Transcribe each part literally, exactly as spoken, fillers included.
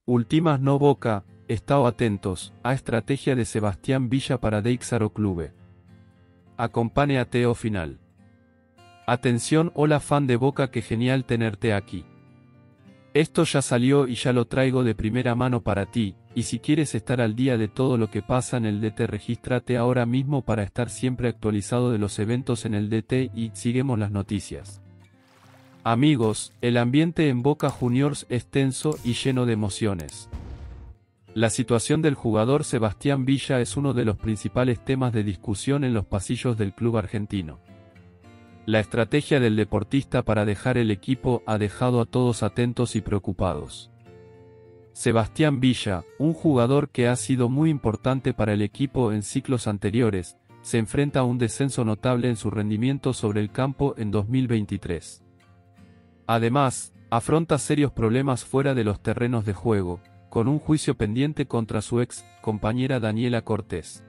Últimas no Boca, estao atentos, a estrategia de Sebastián Villa para Deixar Clube. Acompáñate ao final. Atención, hola fan de Boca, qué genial tenerte aquí. Esto ya salió y ya lo traigo de primera mano para ti, y si quieres estar al día de todo lo que pasa en el D T, regístrate ahora mismo para estar siempre actualizado de los eventos en el D T y seguimos las noticias. Amigos, el ambiente en Boca Juniors es tenso y lleno de emociones. La situación del jugador Sebastián Villa es uno de los principales temas de discusión en los pasillos del club argentino. La estrategia del deportista para dejar el equipo ha dejado a todos atentos y preocupados. Sebastián Villa, un jugador que ha sido muy importante para el equipo en ciclos anteriores, se enfrenta a un descenso notable en su rendimiento sobre el campo en dos mil veintitrés. Además, afronta serios problemas fuera de los terrenos de juego, con un juicio pendiente contra su ex compañera Daniela Cortés.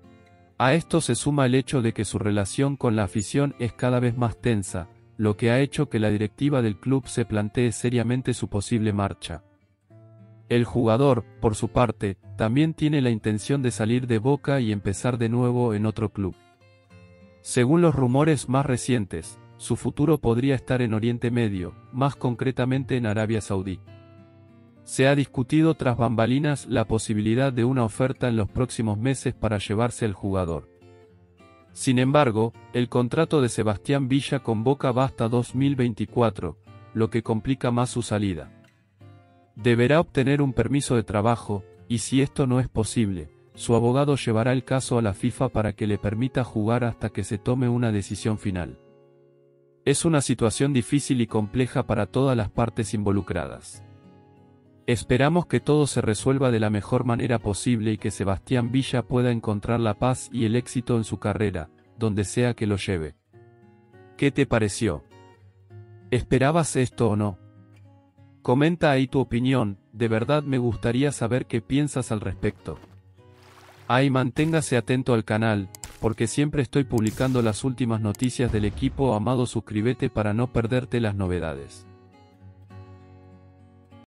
A esto se suma el hecho de que su relación con la afición es cada vez más tensa, lo que ha hecho que la directiva del club se plantee seriamente su posible marcha. El jugador, por su parte, también tiene la intención de salir de Boca y empezar de nuevo en otro club. Según los rumores más recientes, su futuro podría estar en Oriente Medio, más concretamente en Arabia Saudí. Se ha discutido tras bambalinas la posibilidad de una oferta en los próximos meses para llevarse al jugador. Sin embargo, el contrato de Sebastián Villa con Boca va hasta dos mil veinticuatro, lo que complica más su salida. Deberá obtener un permiso de trabajo, y si esto no es posible, su abogado llevará el caso a la FIFA para que le permita jugar hasta que se tome una decisión final. Es una situación difícil y compleja para todas las partes involucradas. Esperamos que todo se resuelva de la mejor manera posible y que Sebastián Villa pueda encontrar la paz y el éxito en su carrera, donde sea que lo lleve. ¿Qué te pareció? ¿Esperabas esto o no? Comenta ahí tu opinión, de verdad me gustaría saber qué piensas al respecto. Ahí manténgase atento al canal, porque siempre estoy publicando las últimas noticias del equipo amado. Suscríbete para no perderte las novedades.